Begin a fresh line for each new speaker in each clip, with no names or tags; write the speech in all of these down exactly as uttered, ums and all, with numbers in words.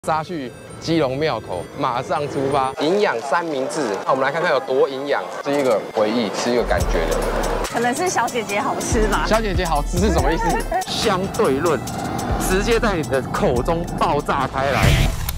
杀去基隆庙口，马上出发，营养三明治。那我们来看看有多营养，是一个回忆，是一个感觉的。
可能是小姐姐好吃吧？
小姐姐好吃是什么意思？相对论，直接在你的口中爆炸开来。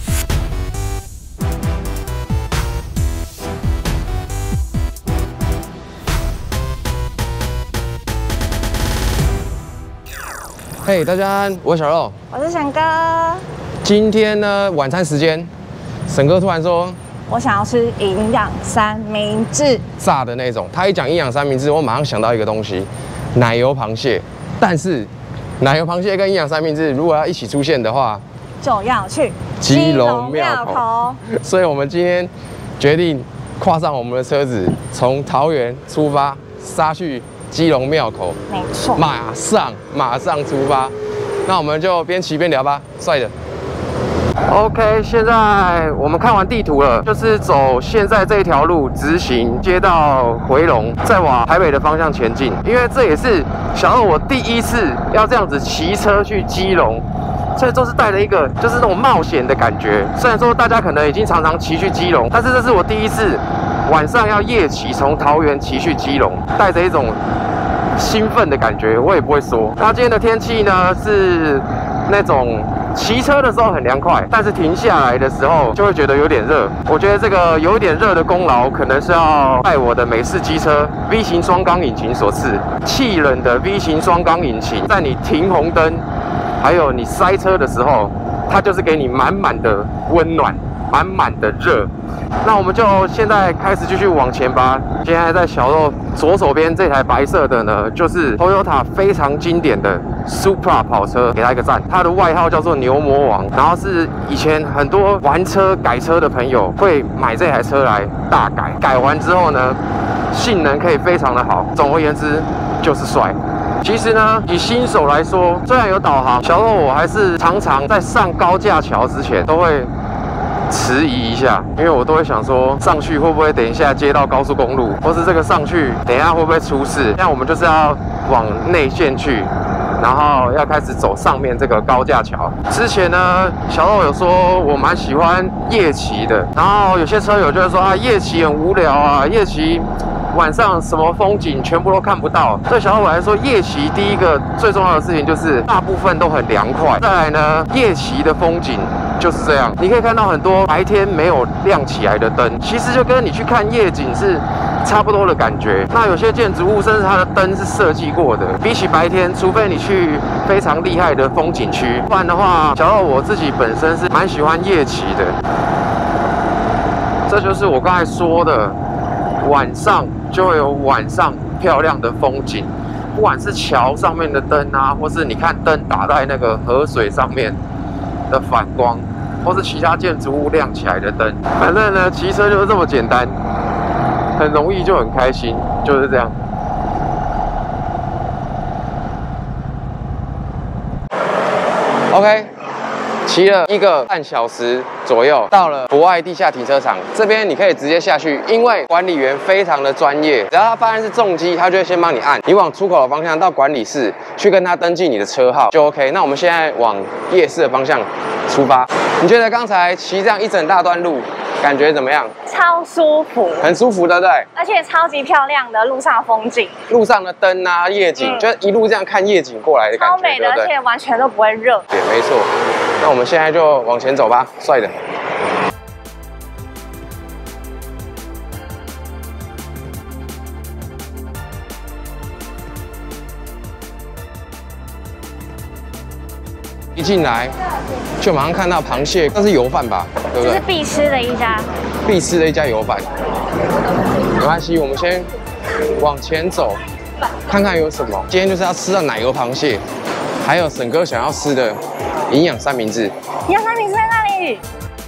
嘿， hey, 大家安，我是小肉，
我是沈哥。
今天呢，晚餐时间，沈哥突然说，
我想要吃营养三明治，
炸的那种。他一讲营养三明治，我马上想到一个东西，奶油螃蟹。但是，奶油螃蟹跟营养三明治如果要一起出现的话，
就要去
基隆庙口。所以我们今天决定跨上我们的车子，从桃园出发，杀去 基隆庙口，
没错，
马上马上出发，那我们就边骑边聊吧，帅的。OK， 现在我们看完地图了，就是走现在这条路直行，接到回龙，再往台北的方向前进。因为这也是小二我第一次要这样子骑车去基隆，所以都是带了一个就是那种冒险的感觉。虽然说大家可能已经常常骑去基隆，但是这是我第一次 晚上要夜骑，从桃园骑去基隆，带着一种兴奋的感觉，我也不会说。那今天的天气呢，是那种骑车的时候很凉快，但是停下来的时候就会觉得有点热。我觉得这个有一点热的功劳，可能是要拜我的美式机车 V 型双缸引擎所赐。气冷的 V 型双缸引擎，在你停红灯，还有你塞车的时候，它就是给你满满的温暖，满满的热。 那我们就现在开始继续往前吧。现在在小肉左手边这台白色的呢，就是 Toyota 非常经典的 Supra 跑车，给它一个赞。它的外号叫做牛魔王，然后是以前很多玩车改车的朋友会买这台车来大改，改完之后呢，性能可以非常的好。总而言之，就是帅。 其实呢，以新手来说，虽然有导航，小肉我还是常常在上高架桥之前都会 迟疑一下，因为我都会想说，上去会不会等一下接到高速公路，或是这个上去等一下会不会出事？那我们就是要往内线去，然后要开始走上面这个高架桥。之前呢，小肉有说我蛮喜欢夜骑的，然后有些车友就会说啊，夜骑很无聊啊，夜骑 晚上什么风景全部都看不到，对小我来说，夜骑第一个最重要的事情就是大部分都很凉快。再来呢，夜骑的风景就是这样，你可以看到很多白天没有亮起来的灯，其实就跟你去看夜景是差不多的感觉。那有些建筑物甚至它的灯是设计过的，比起白天，除非你去非常厉害的风景区，不然的话，小到我自己本身是蛮喜欢夜骑的。这就是我刚才说的，晚上 就会有晚上漂亮的风景，不管是桥上面的灯啊，或是你看灯打在那个河水上面的反光，或是其他建筑物亮起来的灯，反正呢，骑车就是这么简单，很容易就很开心，就是这样。OK。 骑了一个半小时左右，到了博爱地下停车场这边，你可以直接下去，因为管理员非常的专业，只要他发现是重机，他就会先帮你按，你往出口的方向到管理室去跟他登记你的车号就 OK。那我们现在往夜市的方向出发，你觉得刚才骑这样一整大段路，感觉怎么样？
超舒服，
很舒服，对不对？而
且超级漂亮的路上风景，
路上的灯啊，夜景，嗯、就一路这样看夜景过来的感觉，
超美的，
对对，
而且完全都不会热。
对，没错。那我们现在就往前走吧，帅的。一进来就马上看到螃蟹，那是油饭吧？对不对？
这是必吃的一家，
必吃的一家油饭。没关系，我们先往前走，看看有什么。今天就是要吃到奶油螃蟹，还有沈哥想要吃的营养三明治。
营养三明治在那里。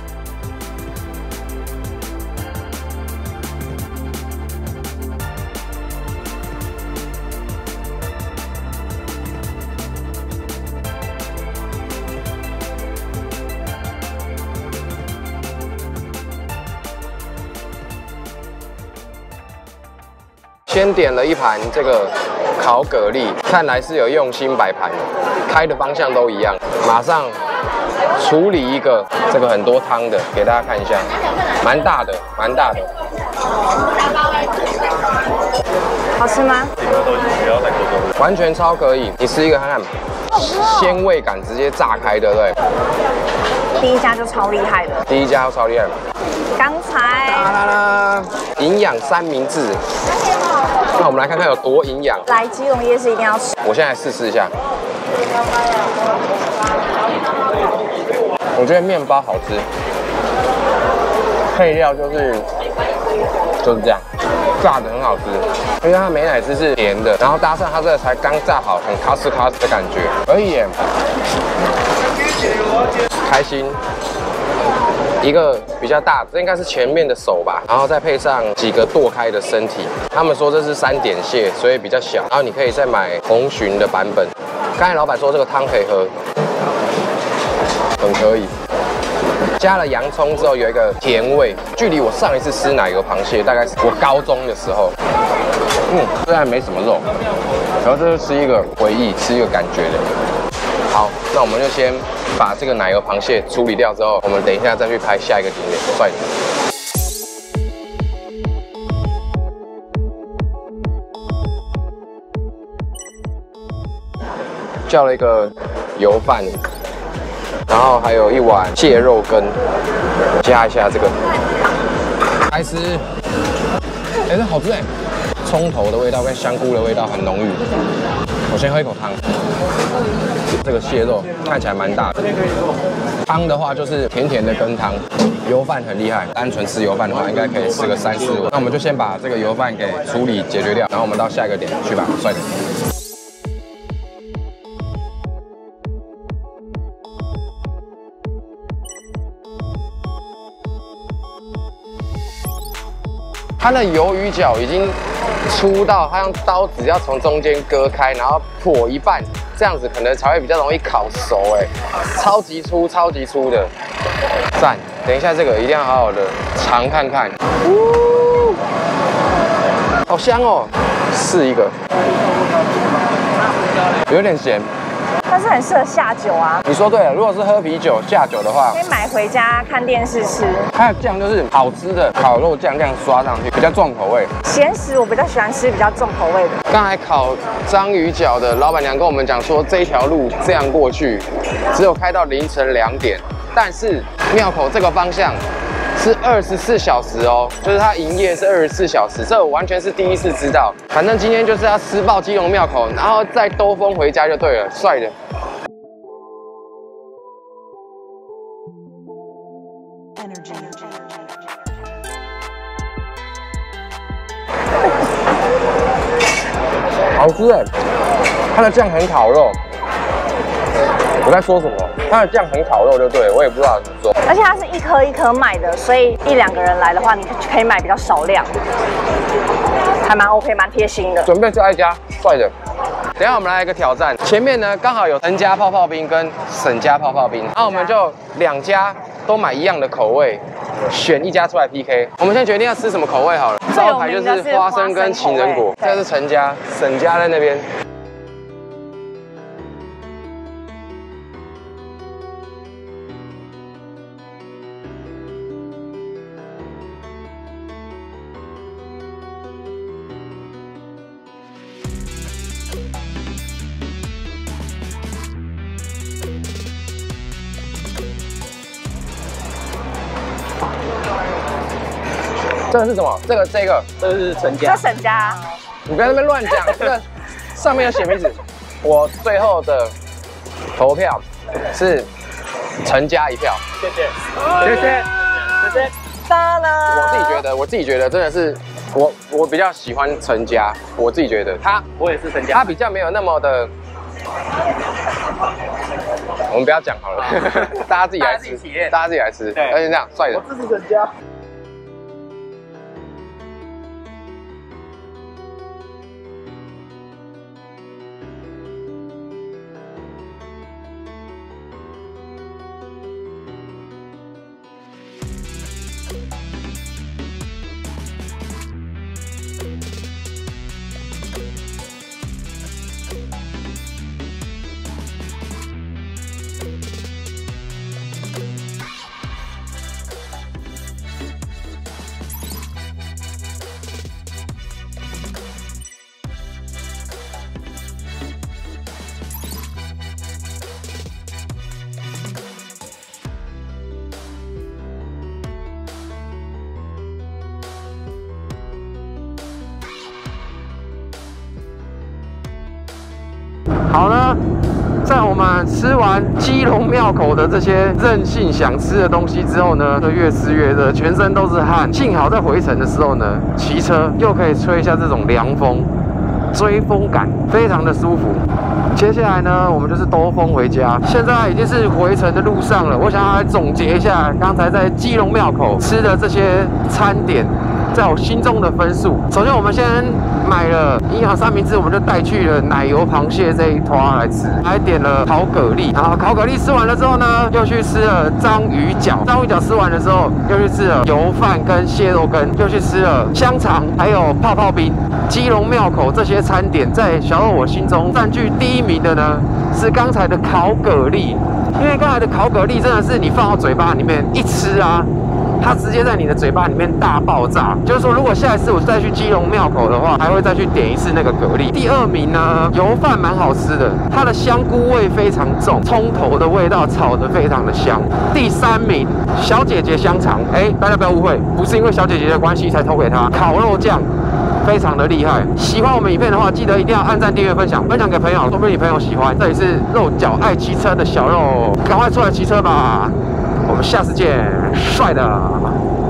先点了一盘这个烤蛤蜊，看来是有用心摆盘，开的方向都一样。马上处理一个这个很多汤的，给大家看一下，蛮大的，蛮大的。
好吃吗？
完全超可以，你吃一个看看，鲜味感直接炸开，对不对？
第一家就超厉害的，
第一家超厉害。
刚才
啦啦啦，营养三明治。那我们来看看有多营养。
来基隆夜市一定要吃。
我现在试试一下。我觉得面包好吃，配料就是就是这样，炸的很好吃，因为它美乃滋是甜的，然后搭上它这个才刚炸好，很卡斯卡斯的感觉，可以耶，开心。一个比较大，这应该是前面的手吧，然后再配上几个剁开的身体。他们说这是三点蟹，所以比较小，然后你可以再买红鲟的版本。刚才老板说这个汤可以喝，很可以。加了洋葱之后有一个甜味，距离我上一次吃奶油螃蟹大概是我高中的时候。嗯，虽然没什么肉，然后这是吃一个回忆，吃一个感觉的。好，那我们就先把这个奶油螃蟹处理掉之后，我们等一下再去拍下一个景点，帅的。叫了一个油饭，然后还有一碗蟹肉羹，加一下这个，开吃。哎、欸，这好吃哎，葱头的味道跟香菇的味道很浓郁。我先喝一口汤。这个蟹肉看起来蛮大的，汤的话就是甜甜的羹汤，油饭很厉害，单纯吃油饭的话应该可以吃个三四碗。那我们就先把这个油饭给处理解决掉，然后我们到下一个点去吧，帅的。它的鱿鱼脚已经粗到，它用刀子要从中间割开，然后剖一半，这样子可能才会比较容易烤熟。哎，超级粗，超级粗的，赞！等一下这个一定要好好的尝看看。呜，好香哦！试一个，有点咸。
但是很适合下酒啊！
你说对了，如果是喝啤酒下酒的话，
可以买回家看电视吃。
它的酱就是好吃的烤肉酱这样刷上去，比较重口味。
咸食我比较喜欢吃比较重口味的。
刚才烤章鱼脚的老板娘跟我们讲说，这一条路这样过去，只有开到凌晨两点，但是庙口这个方向是二十四小时哦，就是它营业是二十四小时，这我完全是第一次知道。反正今天就是要吃爆基隆庙口，然后再兜风回家就对了，帅的。好吃哎，它的酱很烤肉。我在说什么？它的酱很烤肉就对了，我也不知道怎么说。
而且它是一颗一颗卖的，所以一两个人来的话，你可以买比较少量，还蛮 OK， 蛮贴心的。
准备下一家，帅的。等一下我们来一个挑战，前面呢刚好有陈家泡泡冰跟沈家泡泡冰，那我们就两家都买一样的口味，选一家出来 P K。我们先决定要吃什么口味好了。招牌就是花生跟情人果，这是陈家，沈家在那边。这个是什么？这个这个
这是陈家，
这沈家。
你不要在那边乱讲，这个上面有写名字。我最后的投票是陈家一票。
谢谢，谢谢，谢谢。
哒啦！
我自己觉得，我自己觉得真的是我我比较喜欢陈家，我自己觉得他
我也是陈家，
他比较没有那么的。我们不要讲好了，大家自己来吃，大家自己来吃，而且这样帅的。
我支持陈家。
好呢，在我们吃完基隆庙口的这些任性想吃的东西之后呢，就越吃越热，全身都是汗。幸好在回程的时候呢，骑车又可以吹一下这种凉风，追风感非常的舒服。接下来呢，我们就是兜风回家。现在已经是回程的路上了，我想要来总结一下刚才在基隆庙口吃的这些餐点在我心中的分数。首先，我们先买了营养三明治，我们就带去了奶油螃蟹这一坨来吃，还点了烤蛤蜊。然后烤蛤蜊吃完了之后呢，又去吃了章鱼脚。章鱼脚吃完的时候，又去吃了油饭跟蟹肉羹，又去吃了香肠，还有泡泡冰。基隆庙口这些餐点，在小肉我心中占据第一名的呢，是刚才的烤蛤蜊。因为刚才的烤蛤蜊真的是你放到嘴巴里面一吃啊，它直接在你的嘴巴里面大爆炸。就是说，如果下一次我再去基隆庙口的话，还会再去点一次那个蛤蜊。第二名呢，油饭蛮好吃的，它的香菇味非常重，葱头的味道炒得非常的香。第三名，小姐姐香肠，哎，大家不要误会，不是因为小姐姐的关系才投给她，烤肉酱非常的厉害。喜欢我们影片的话，记得一定要按赞、订阅、分享，分享给朋友，说不定你朋友喜欢。这里是肉脚爱骑车的小肉，赶快出来骑车吧！我们下次见，帅的。